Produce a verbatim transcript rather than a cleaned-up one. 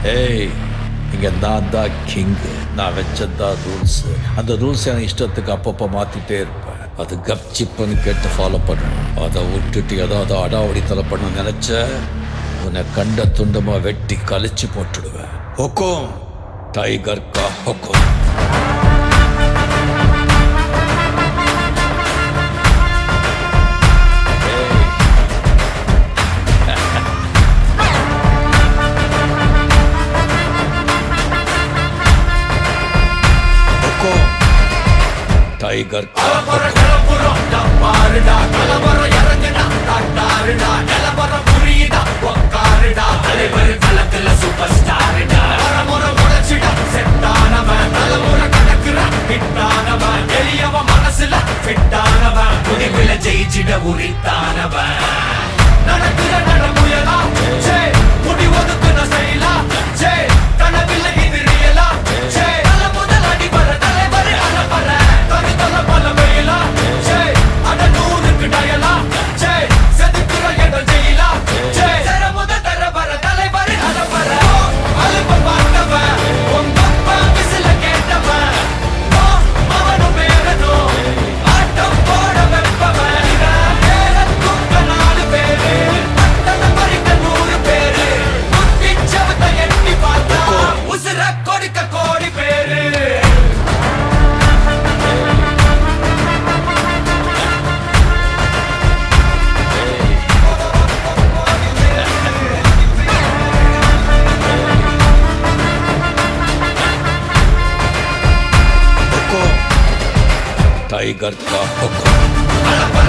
ஏய், இங்க நான் தான் கிங்கு. நான் வச்சதான் ரூல்ஸ். அந்த ரூல்ஸ் எனக்கு இஷ்டத்துக்கு அப்பப்போ மாத்திட்டே இருப்பேன். அது கப் சிப்புன்னு கேட்டு ஃபாலோ பண்ணணும். அதை விட்டுட்டு ஏதாவது அடாவடி தலை பண்ண நினைச்ச உன்னை கண்ட துண்டமா வெட்டி கழிச்சு போட்டுடுவேன். ஹொக்கும் டைகர் கா ஹொக்கும். டைகர் ஜெயிச்சிட உரித்தானவன் நடக்கிற நடமுயலா முடி ஒதுக்குன செயலா கனவில்லை இது ரியலா தல முதல் அடி வர தலைவர் அலப்பற தனி தல பல மேலா அட நூறுக்கு டயலா செதுக்குற எட ஜெயிலா தர முத தர வர தலைவர் அலப்பற அலுப்ப பார்த்தவன் உங்க அப்பா விசில கேட்டவன் அவனும் பேரனும் ஆட்டம் போட வெப்பவன் டைகர் கா ஹொக்கும்.